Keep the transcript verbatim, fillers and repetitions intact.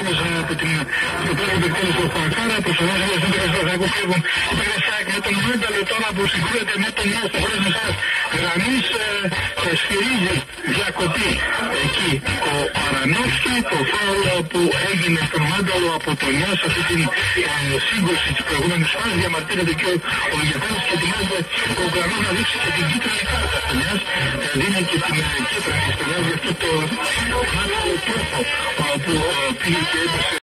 Παναθηναϊκός από την πρώτη εκτέλεση του Φακάρα, προσπαθούν να δώσουν το Παναθηναϊκό φεύγουν η Περασάκ με τον Μένταλο τώρα που συγκρούεται με τον Νέστο χωρίς μεσάς γραμμής, σφυρίζει διακοπή εκεί ο Αρανόφσκι, το φάουλ που έγινε στον Μένταλο από τον Νέστο αυτή την σύγκρουση της προηγούμενης φάσης, διαμαρτύρεται και ο Λιγιατάνης και ετοιμάζεται ο Ουκρανός να δείξει και την κίτρινη κάρτα στον Νέας, δίνει και την κίτρινη στον Νέας για αυτό το άθλο τρόπο που πήγε και έπεσε